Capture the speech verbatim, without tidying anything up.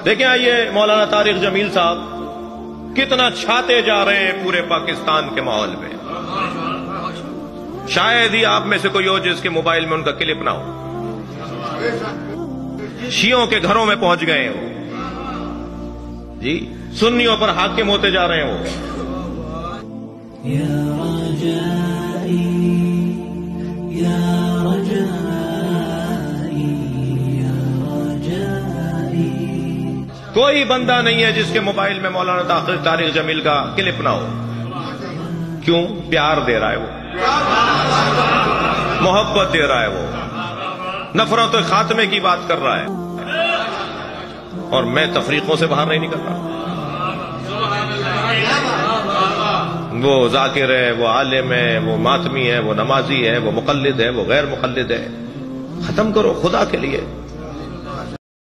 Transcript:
देखें आइए मौलाना तारिक जमील साहब कितना छाते जा रहे हैं पूरे पाकिस्तान के माहौल में। शायद ही आप में से कोई हो जिसके मोबाइल में उनका क्लिप ना हो। शियों के घरों में पहुंच गए हैं वो जी, सुन्नियों पर हाकिम होते जा रहे हैं वो। या रजाई, या रजाई, या रजाई। कोई बंदा नहीं है जिसके मोबाइल में मौलाना तारिक जमील का क्लिप ना हो। क्यों? प्यार दे रहा है वो, मोहब्बत दे रहा है वो, नफरत और खात्मे की बात कर रहा है। और मैं तफरीकों से बाहर नहीं निकल रहा। वो जाकिर है, वो आलिम है, वो मातमी है, वो नमाजी है, वो मुकल्लिद है, वो गैर मुकल्लिद है। खत्म करो खुदा के लिए।